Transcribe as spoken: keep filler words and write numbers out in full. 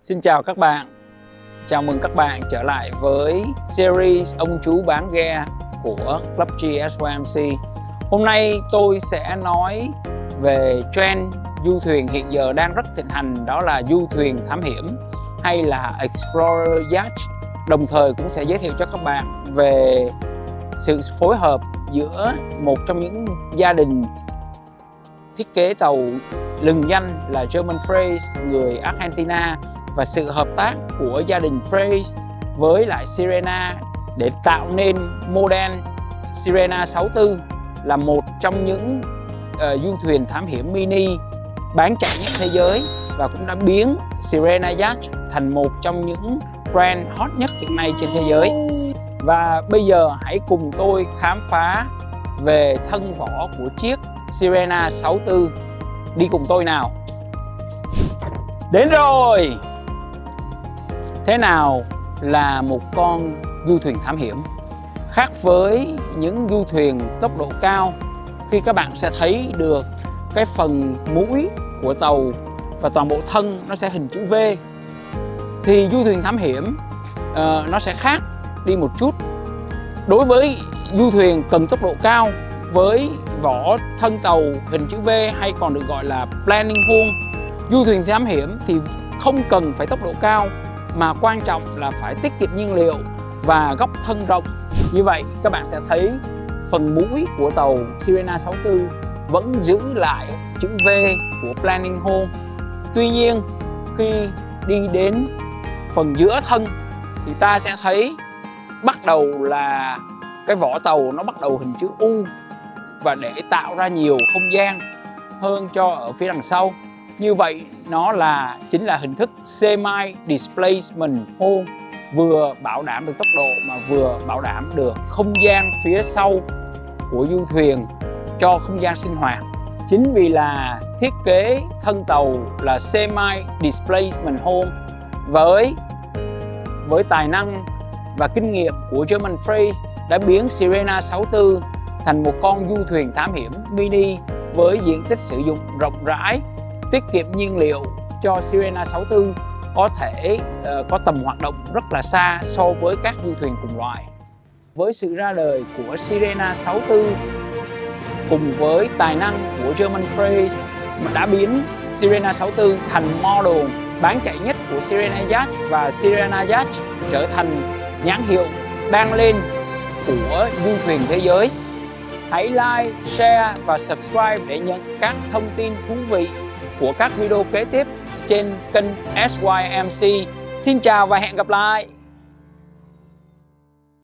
Xin chào các bạn. Chào mừng các bạn trở lại với series Ông chú bán ghe của Club G S Y M C. Hôm nay tôi sẽ nói về trend du thuyền hiện giờ đang rất thịnh hành, đó là du thuyền thám hiểm hay là Explorer Yacht. Đồng thời cũng sẽ giới thiệu cho các bạn về sự phối hợp giữa một trong những gia đình thiết kế tàu lừng danh là German Freight, người Argentina, và sự hợp tác của gia đình Freight với lại Sirena để tạo nên model Sirena sáu tư, là một trong những uh, du thuyền thám hiểm mini bán chạy nhất thế giới và cũng đã biến Sirena Yacht thành một trong những brand hot nhất hiện nay trên thế giới. Và bây giờ hãy cùng tôi khám phá về thân vỏ của chiếc Sirena sáu tư. Đi cùng tôi nào. Đến rồi. Thế nào là một con du thuyền thám hiểm? Khác với những du thuyền tốc độ cao, khi các bạn sẽ thấy được cái phần mũi của tàu và toàn bộ thân nó sẽ hình chữ V, thì du thuyền thám hiểm uh, nó sẽ khác đi một chút. Đối với du thuyền cần tốc độ cao với vỏ thân tàu hình chữ V hay còn được gọi là planning hull, du thuyền thám hiểm thì không cần phải tốc độ cao, mà quan trọng là phải tiết kiệm nhiên liệu và góc thân rộng. Như vậy các bạn sẽ thấy phần mũi của tàu Sirena sáu tư vẫn giữ lại chữ V của planning hull. Tuy nhiên khi đi đến phần giữa thân thì ta sẽ thấy bắt đầu là cái vỏ tàu nó bắt đầu hình chữ U, và để tạo ra nhiều không gian hơn cho ở phía đằng sau. Như vậy nó là chính là hình thức semi displacement hull, vừa bảo đảm được tốc độ mà vừa bảo đảm được không gian phía sau của du thuyền cho không gian sinh hoạt. Chính vì là thiết kế thân tàu là semi displacement hull, với với tài năng và kinh nghiệm của German Freight đã biến Sirena sáu tư thành một con du thuyền thám hiểm mini với diện tích sử dụng rộng rãi, tiết kiệm nhiên liệu cho Sirena sáu tư có thể uh, có tầm hoạt động rất là xa so với các du thuyền cùng loại. Với sự ra đời của Sirena sáu tư cùng với tài năng của German Freight mà đã biến Sirena sáu tư thành model bán chạy nhất của Sirena Yacht, và Sirena Yacht trở thành nhãn hiệu đang lên của du thuyền thế giới. Hãy like, share và subscribe để nhận các thông tin thú vị của các video kế tiếp trên kênh S Y M C. Xin chào và hẹn gặp lại!